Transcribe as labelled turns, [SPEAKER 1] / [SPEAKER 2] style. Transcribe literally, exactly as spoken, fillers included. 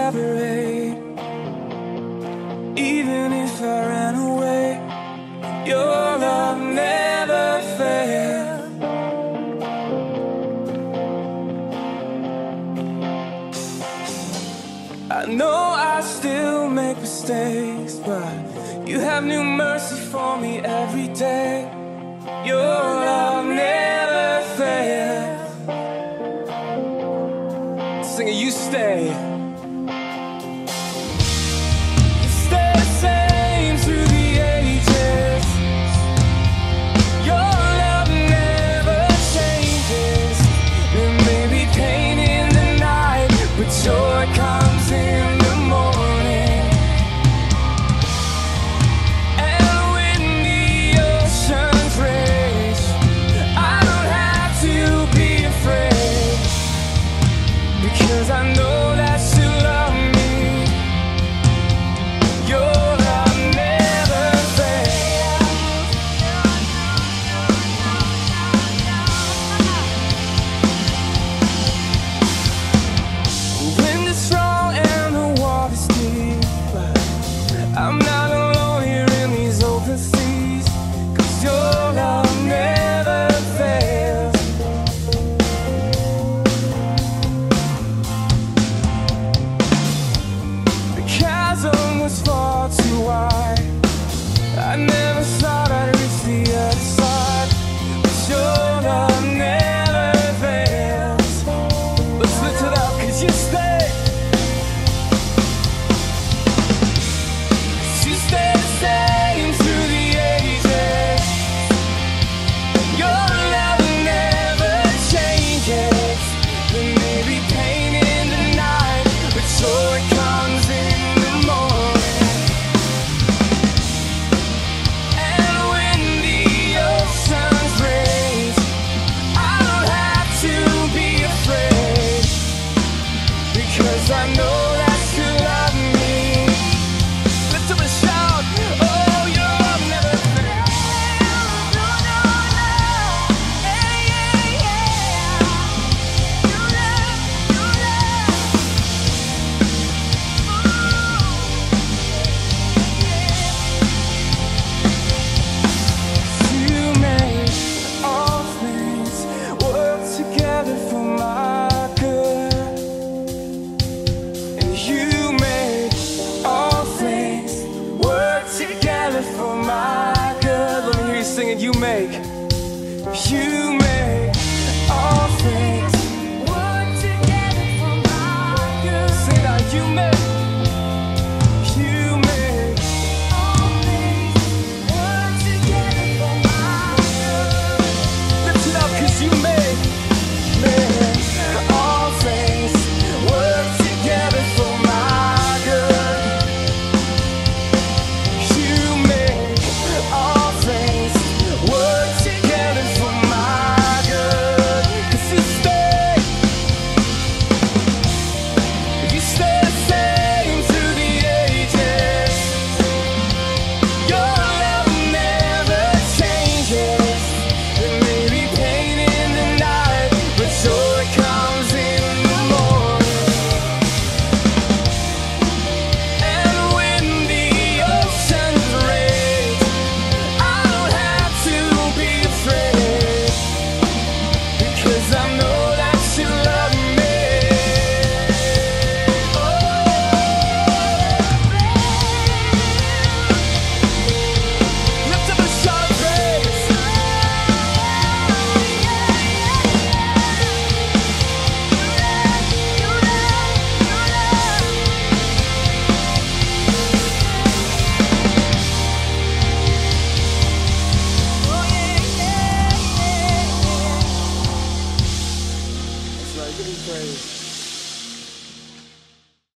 [SPEAKER 1] separate. Even if I ran away, your love never failed. I know I still make mistakes, but you have new mercy for me every day. Your love never fails. Sing it, you stay. You stay the same through the ages. Your love never changes. There may be pain in the night, but joy comes in the morning. And when the oceans rage, I don't have to be afraid, because I know that you love me. Your love never fails. The wind is strong and the water's deep, but I'm not alone here in these open seas, 'cause your love never fails. The chasm was far too wide. I never thought I'd reach the other side, but your love never fails. Let's lift it up, 'cause you stay. You stay the same through the ages. Your love never changes. There may be pain in the night, but joy comes in the morning. And when the oceans rage, I don't have to be afraid, because I know that you love me. Lift up a shout, oh, your love never fails. No, no, no, yeah, yeah, yeah. Your love, your love. You make all things work together for my good. And you make all things work together for my good. Let me hear you sing it. You make, you make all things work together for my good. Sing it out. You make, you make all things work together for my good. Lift it up, 'cause you make, make all things work together for my good. You make all things work together for my good. 'Cause you stay, you stay the same through the ages. Your love never changes. There may be pain in the night, but joy comes in the morning. And when the oceans rage, I don't have to be afraid, because I know that you love me. Oh, lift up a shout of praise. That's right, give me praise.